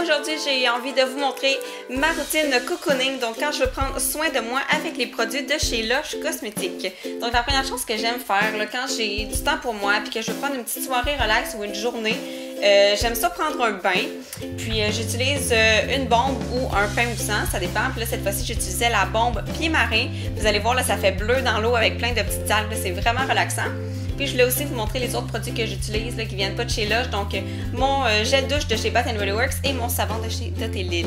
Aujourd'hui, j'ai envie de vous montrer ma routine cocooning, donc quand je veux prendre soin de moi avec les produits de chez Lush Cosmetics. Donc la première chose que j'aime faire là, quand j'ai du temps pour moi puis que je veux prendre une petite soirée relax ou une journée, j'aime ça prendre un bain, puis j'utilise une bombe ou un pain moussant, ça dépend. Puis là, cette fois-ci, j'utilisais la bombe pied marin. Vous allez voir, là, ça fait bleu dans l'eau avec plein de petites algues, c'est vraiment relaxant. Puis je voulais aussi vous montrer les autres produits que j'utilise qui viennent pas de chez Lush, donc mon gel douche de chez Bath & Body Works et mon savon de chez Dottélil.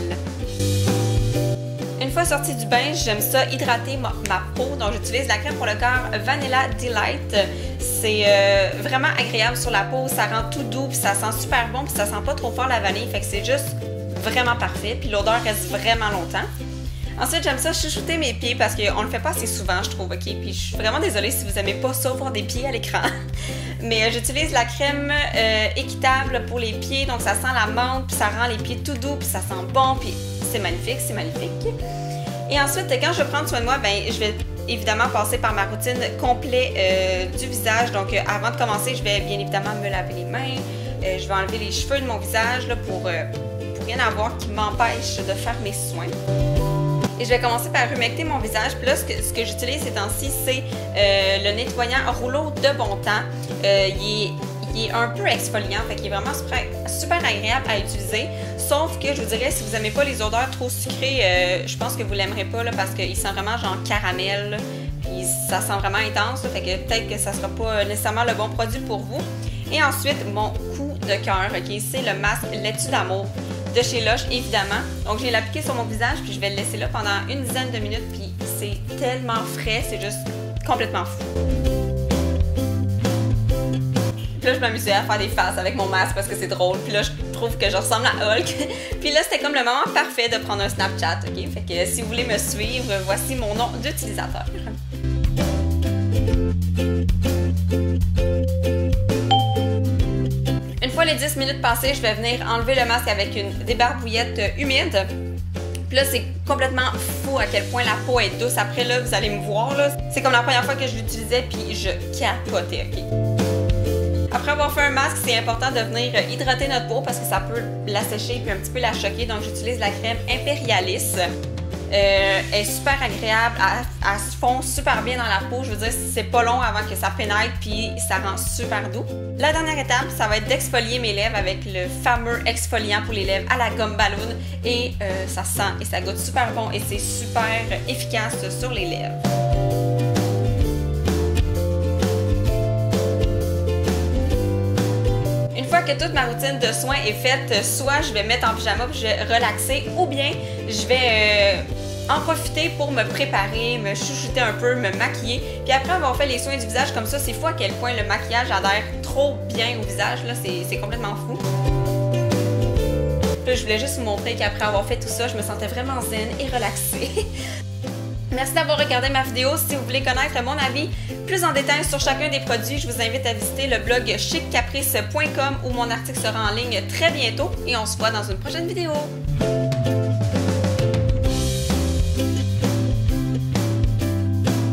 Une fois sortie du bain, j'aime ça hydrater ma peau, donc j'utilise la crème pour le corps Vanilla Delight. C'est vraiment agréable sur la peau, ça rend tout doux, puis ça sent super bon, puis ça sent pas trop fort la vanille, fait que c'est juste vraiment parfait, puis l'odeur reste vraiment longtemps. Ensuite, j'aime ça chouchouter mes pieds parce qu'on le fait pas assez souvent, je trouve, ok? Puis je suis vraiment désolée si vous aimez pas ça, voir des pieds à l'écran. Mais j'utilise la crème équitable pour les pieds, donc ça sent la menthe, puis ça rend les pieds tout doux, puis ça sent bon, puis c'est magnifique, c'est magnifique. Et ensuite, quand je veux prendre soin de moi, ben je vais évidemment passer par ma routine complète du visage. Donc avant de commencer, je vais bien évidemment me laver les mains, je vais enlever les cheveux de mon visage là, pour rien avoir qui m'empêche de faire mes soins. Et je vais commencer par humecter mon visage. Puis là, ce que j'utilise ces temps-ci, c'est le nettoyant rouleau de bon temps. Il est un peu exfoliant, fait qu'il est vraiment super agréable à utiliser. Sauf que je vous dirais, si vous n'aimez pas les odeurs trop sucrées, je pense que vous ne l'aimerez pas là, parce qu'il sent vraiment genre caramel. Puis ça sent vraiment intense, là, fait que peut-être que ça ne sera pas nécessairement le bon produit pour vous. Et ensuite, mon coup de cœur, ok, c'est le masque Laitue d'amour de chez Lush, évidemment. Donc, je vais l'appliquer sur mon visage, puis je vais le laisser là pendant une dizaine de minutes, puis c'est tellement frais, c'est juste complètement fou. Puis là, je m'amusais à faire des faces avec mon masque parce que c'est drôle, puis là, je trouve que je ressemble à Hulk. Puis là, c'était comme le moment parfait de prendre un Snapchat, ok? Fait que si vous voulez me suivre, voici mon nom d'utilisateur. Une fois les 10 minutes passées, je vais venir enlever le masque avec une débarbouillette humide. Puis là, c'est complètement fou à quel point la peau est douce. Après, là, vous allez me voir, là. C'est comme la première fois que je l'utilisais, puis je capotais, ok? Après avoir fait un masque, c'est important de venir hydrater notre peau parce que ça peut l'assécher puis un petit peu la choquer. Donc, j'utilise la crème Imperialis. Elle est super agréable, elle se fond super bien dans la peau. Je veux dire, c'est pas long avant que ça pénètre puis ça rend super doux. La dernière étape, ça va être d'exfolier mes lèvres avec le fameux exfoliant pour les lèvres à la gomme ballon. Et ça sent et ça goûte super bon et c'est super efficace sur les lèvres. Une fois que toute ma routine de soins est faite, soit je vais me mettre en pyjama puis je vais relaxer, ou bien je vais en profiter pour me préparer, me chouchouter un peu, me maquiller. Puis après avoir fait les soins du visage comme ça, c'est fou à quel point le maquillage adhère trop bien au visage, là, c'est complètement fou. Puis je voulais juste vous montrer qu'après avoir fait tout ça, je me sentais vraiment zen et relaxée. Merci d'avoir regardé ma vidéo. Si vous voulez connaître mon avis plus en détail sur chacun des produits, je vous invite à visiter le blog chiccaprice.com où mon article sera en ligne très bientôt et on se voit dans une prochaine vidéo.